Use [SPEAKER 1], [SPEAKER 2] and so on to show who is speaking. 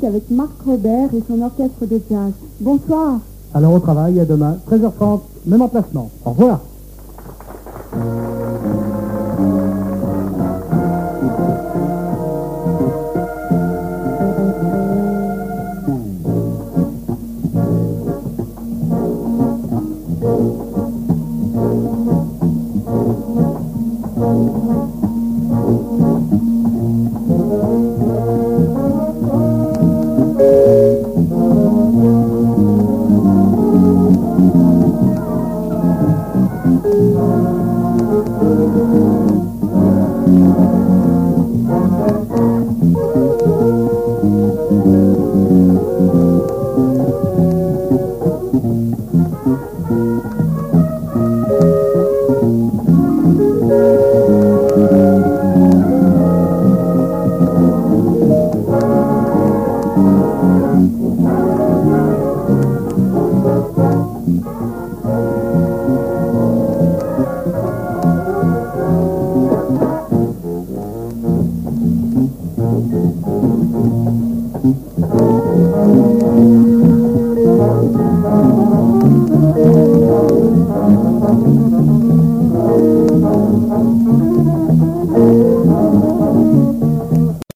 [SPEAKER 1] musique avec Marc Robert et son orchestre de jazz. Bonsoir.
[SPEAKER 2] Alors au travail, à demain, 13h30, même emplacement. Au revoir.